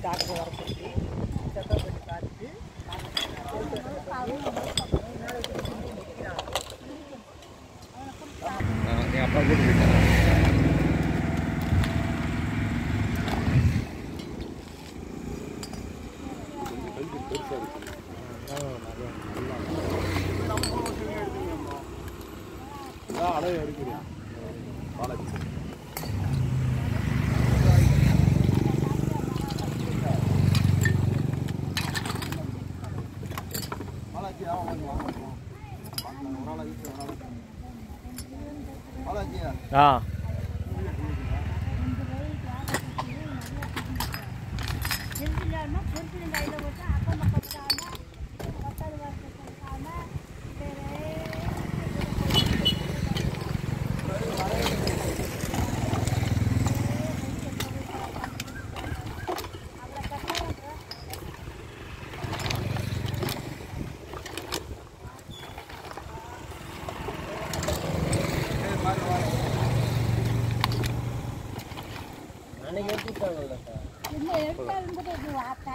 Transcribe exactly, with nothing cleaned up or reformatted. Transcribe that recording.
Doctor வர சொல்லி checkup பண்ணி பார்த்துட்டு எங்கள் அப்பா கூட்டு போயிட்டாங்க. அளவு எடுக்கிறீங்க பாலாஜி பாலாஜி ஆகும் பாலாஜியா ஆ அன்னைக்கு எடுத்துட்டாங்கல்ல சார்.